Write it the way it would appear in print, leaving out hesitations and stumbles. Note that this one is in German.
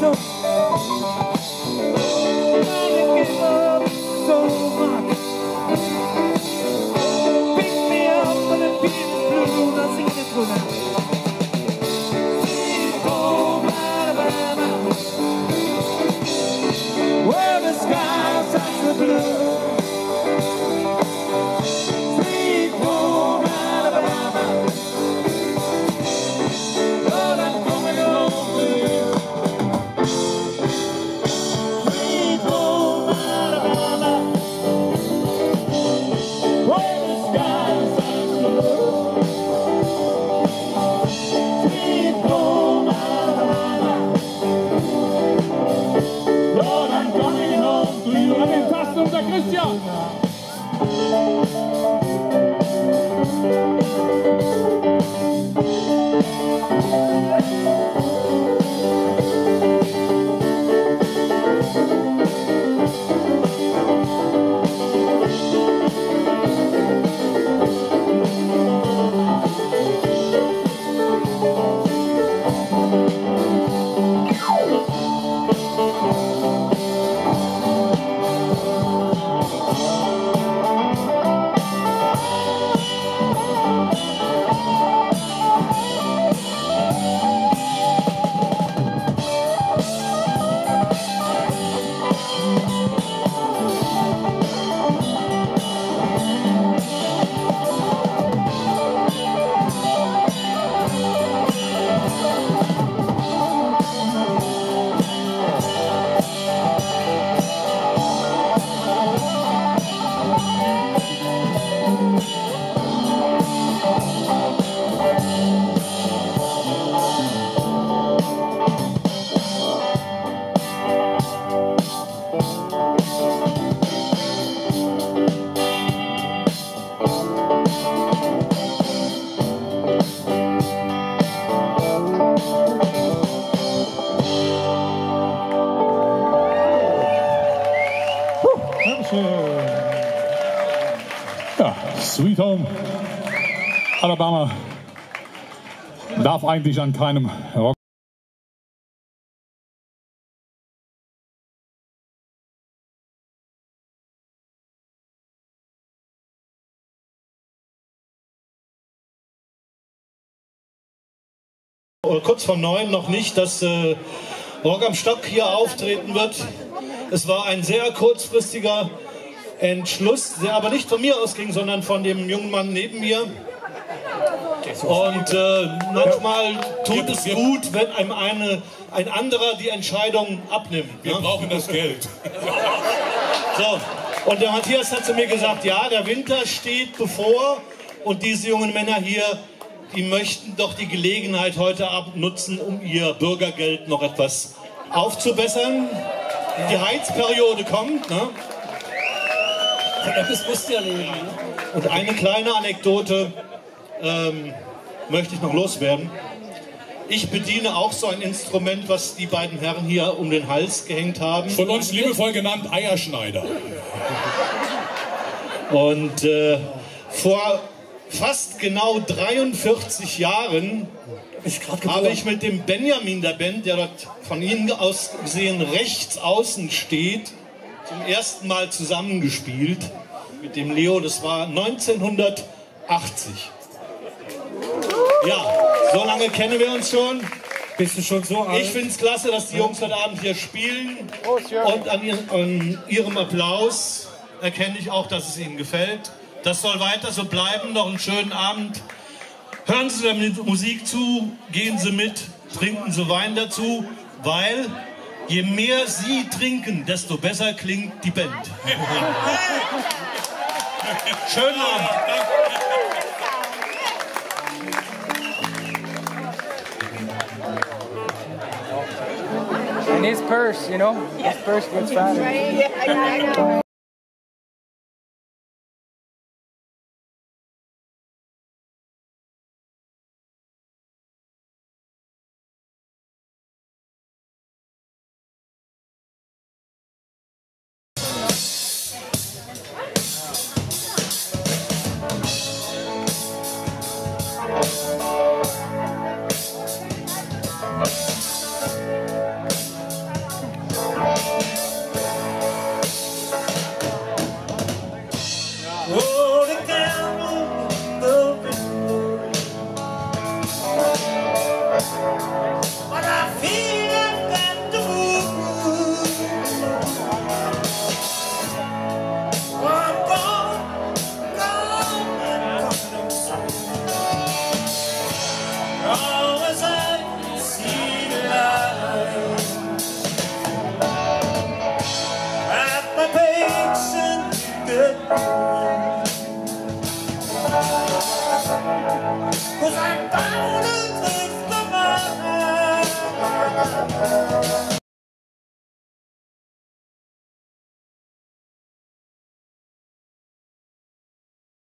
don't give up so much. Pick me up when the feeling's blue. Now sing it through now. Sweet home Alabama, where the skies touch the blue. Sweet home Alabama, Lord, I'm coming home to you. Sweet home Alabama, where the skies touch the blue. Sweet home Alabama, Lord, I'm coming home to you. An den Tasten unser Christian. Ja, Sweet Home Alabama darf eigentlich an keinem Rock kurz vor 9 noch nicht, dass Rock am Stock hier auftreten wird. Es war ein sehr kurzfristiger Entschluss, der aber nicht von mir ausging, sondern von dem jungen Mann neben mir. Und manchmal tut es gut, wenn einem ein anderer die Entscheidung abnimmt. Wir brauchen das Geld. So. Und der Matthias hat zu mir gesagt, ja, der Winter steht bevor und diese jungen Männer hier, die möchten doch die Gelegenheit heute Abend nutzen, um ihr Bürgergeld noch etwas aufzubessern. Die Heizperiode kommt, ne? Das musst du ja leben. Ne? Und eine kleine Anekdote möchte ich noch loswerden. Ich bediene auch so ein Instrument, was die beiden Herren hier um den Hals gehängt haben. Von uns liebevoll genannt Eierschneider. Und vor fast genau 43 Jahren habe ich mit dem Benjamin der Band, der dort von Ihnen aus gesehen rechts außen steht, zum ersten Mal zusammengespielt. Mit dem Leo, das war 1980. Ja, so lange kennen wir uns schon. Bist du schon so alt? Ich finde es klasse, dass die Jungs heute Abend hier spielen. Und an ihrem Applaus erkenne ich auch, dass es ihnen gefällt. Das soll weiter so bleiben. Noch einen schönen Abend. Hören Sie der Musik zu, gehen Sie mit, trinken Sie Wein dazu, weil je mehr Sie trinken, desto besser klingt die Band. Schönen Abend. And his purse, you know, his purse gets fatter. 'Cause I'm bound